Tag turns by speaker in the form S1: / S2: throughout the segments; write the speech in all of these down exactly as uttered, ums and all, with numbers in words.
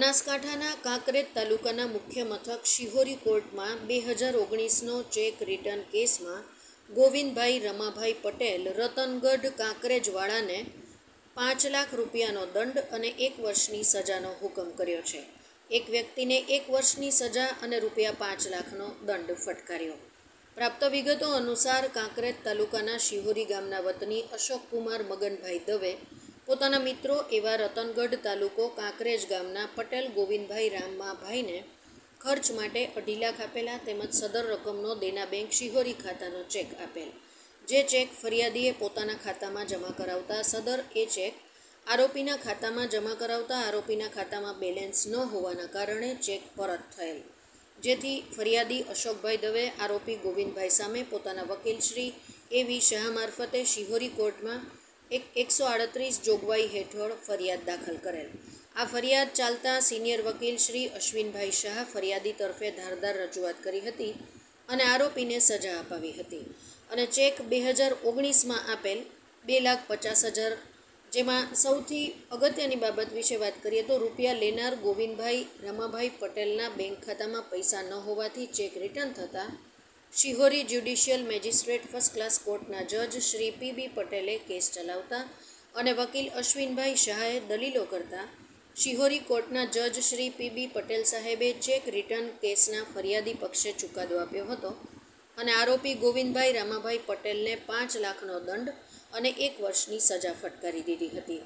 S1: બનાસકાંઠાના કાંકરેજ તાલુકાના મુખ્ય મથક શિહોરી કોર્ટમાં બે હજાર ઓગણીસનો ચેક રિટર્ન કેસમાં ગોવિંદભાઈ રમાભાઈ પટેલ રતનગઢ કાંકરેજવાળાને પાંચ લાખ રૂપિયાનો દંડ અને એક વર્ષની સજાનો હુકમ કર્યો છે. એક વ્યક્તિને એક વર્ષની સજા અને રૂપિયા પાંચ લાખનો દંડ ફટકાર્યો. પ્રાપ્ત વિગતો અનુસાર કાંકરેજ તાલુકાના શિહોરી ગામના વતની અશોકકુમાર મગનભાઈ દવે પોતાના મિત્રો એવા રતનગઢ તાલુકો કાંકરેજ ગામના પટેલ ગોવિંદભાઈ રામાભાઈને ખર્ચ માટે અઢી લાખ આપેલા તેમજ સદર રકમનો દેના બેંક શિહોરી ખાતાનો ચેક આપેલ. જે ચેક ફરિયાદીએ પોતાના ખાતામાં જમા કરાવતા સદર એ ચેક આરોપીના ખાતામાં જમા કરાવતા આરોપીના ખાતામાં બેલેન્સ ન હોવાના કારણે ચેક પરત થયેલ. જેથી ફરિયાદી અશોકભાઈ દવે આરોપી ગોવિંદભાઈ સામે પોતાના વકીલ શ્રી એ વી શાહ મારફતે શિહોરી કોર્ટમાં એક એકસો આડત્રીસ જોગવાઈ હેઠળ ફરિયાદ દાખલ કરેલ. આ ફરિયાદ ચાલતા સિનિયર વકીલ શ્રી અશ્વિનભાઈ શાહ ફરિયાદી તરફે ધારદાર રજૂઆત કરી હતી અને આરોપીને સજા અપાવી હતી અને ચેક બે હજાર ઓગણીસમાં આપેલ બે લાખ પચાસ હજાર જેમાં સૌથી અગત્યની બાબત વિશે વાત કરીએ તો રૂપિયા લેનાર ગોવિંદભાઈ રમાભાઈ પટેલના બેંક ખાતામાં પૈસા ન હોવાથી ચેક રિટર્ન થતાં Shihori judicial magistrate first class કોર્ટના જજ શ્રી પી બી પટેલે કેસ ચલાવતા અને વકીલ અશ્વિનભાઈ શાહે દલીલો કરતા શિહોરી કોર્ટના જજ શ્રી પી બી પટેલ સાહેબે ચેક રિટર્ન કેસના ફરિયાદી પક્ષે ચુકાદો આપ્યો હતો અને આરોપી ગોવિંદભાઈ રામાભાઈ પટેલને પાંચ લાખનો દંડ અને એક વર્ષની સજા ફટકારી દીધી હતી.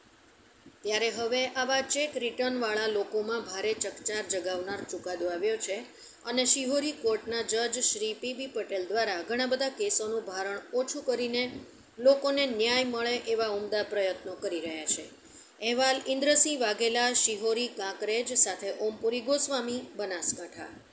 S1: ત્યારે હવે આવા ચેક રિટર્નવાળા લોકોમાં ભારે ચકચાર જગાવનાર ચુકાદો આવ્યો છે અને શિહોરી કોર્ટના જજ શ્રી પી બી પટેલ દ્વારા ઘણા બધા કેસોનું ભારણ ઓછું કરીને લોકોને ન્યાય મળે એવા ઉમદા પ્રયત્નો કરી રહ્યા છે. અહેવાલ ઇન્દ્રસિંહ વાઘેલા, શિહોરી કાંકરેજ સાથે ઓમપુરી ગોસ્વામી, બનાસકાંઠા.